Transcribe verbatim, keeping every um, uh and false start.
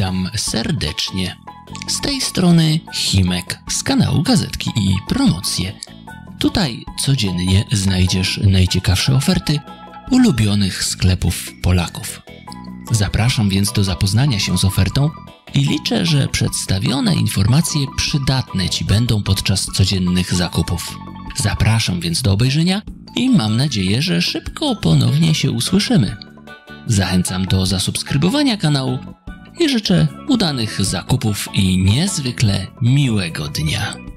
Witam serdecznie. Z tej strony Himek z kanału Gazetki i Promocje. Tutaj codziennie znajdziesz najciekawsze oferty ulubionych sklepów Polaków. Zapraszam więc do zapoznania się z ofertą i liczę, że przedstawione informacje przydatne Ci będą podczas codziennych zakupów. Zapraszam więc do obejrzenia i mam nadzieję, że szybko ponownie się usłyszymy. Zachęcam do zasubskrybowania kanału i życzę udanych zakupów i niezwykle miłego dnia.